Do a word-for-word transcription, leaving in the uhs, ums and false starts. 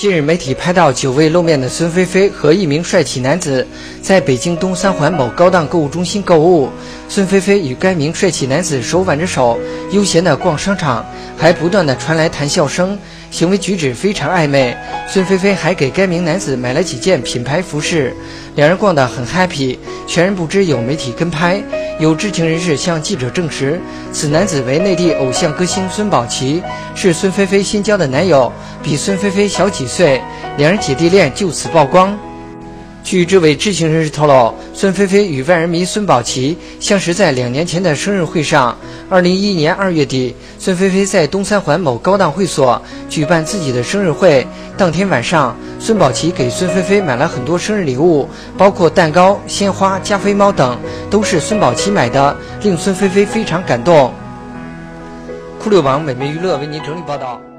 近日，媒体拍到久未露面的孙菲菲和一名帅气男子在北京东三环某高档购物中心购物。孙菲菲与该名帅气男子手挽着手，悠闲地逛商场，还不断地传来谈笑声，行为举止非常暧昧。孙菲菲还给该名男子买了几件品牌服饰，两人逛得很 happy， 全然不知有媒体跟拍。有知情人士向记者证实，此男子为内地偶像歌星孙宝琦，是孙菲菲新交的男友，比孙菲菲小几岁，两人姐弟恋就此曝光。据这位知情人士透露，孙菲菲与万人迷孙宝琦相识在两年前的生日会上。二零一一年二月底，孙菲菲在东三环某高档会所举办自己的生日会。当天晚上，孙宝琦给孙菲菲买了很多生日礼物，包括蛋糕、鲜花、加菲猫等，都是孙宝琦买的，令孙菲菲非常感动。酷六网美美娱乐为您整理报道。